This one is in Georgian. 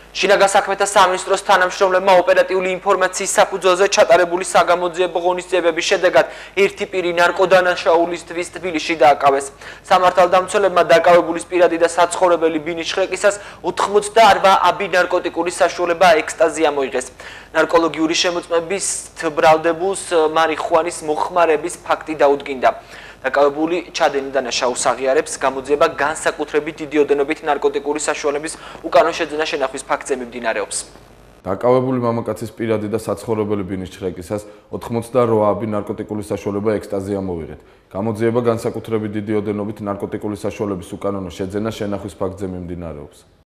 შინაგან საქმეთა სამინისტროს თანამშრომლებმა ოპერატიული ინფორმაციის საფუძველზე ჩატარებული საგამოძიებო ღონისძიებების შედეგად ერთი პირი ნარკოდანაშაულისთვის თბილისში დააკავეს. სამართალდამცველებმა დაკავებულის პირადი და საცხოვრებელი ბინის შხრეკისას 88 აბი ნარკოტიკული საშუალება ექსტაზი ამოიღეს. ნარკოლოგიური შემოწმების ბრალდებულს მარიხუანის მოხმარების ფაქტი დაუდგინდა. დაკავებული ჩადენილ დანაშაულს აღიარებს გამოძიება განსაკუთრებით დიდი ოდენობით ნარკოტიკული საშუალების უკანონო შეძენა შენახვის ფაქტზე მიმდინარეობს. დაკავებული მამაკაცის პირადი და საცხოვრებელი ბინის შხრეკისას 88 აბი ნარკოტიკული საშუალება ექსტაზი ამოვიღეთ. გამოძიება განსაკუთრებით დიდი ოდენობით ნარკოტიკული საშუალების უკანონო შეძენა შენახვის ფაქტზე მიმდინარეობს.